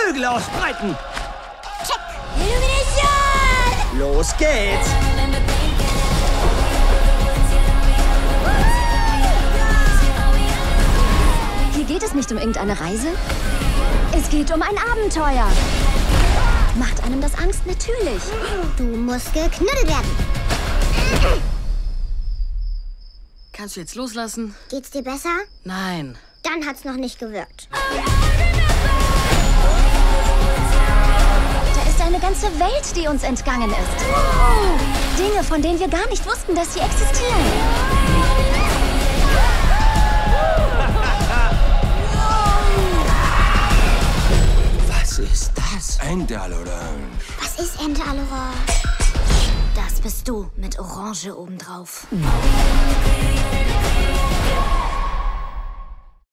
Flügel ausbreiten. Check. Illumination! Los geht's. Hier geht es nicht um irgendeine Reise. Es geht um ein Abenteuer. Macht einem das Angst? Natürlich. Du musst geknuddelt werden. Kannst du jetzt loslassen? Geht's dir besser? Nein. Dann hat's noch nicht gewirkt. Da ist eine ganze Welt, die uns entgangen ist. Dinge, von denen wir gar nicht wussten, dass sie existieren. Was ist das? Endelorange. Was ist Endelorange? Das bist du mit Orange obendrauf.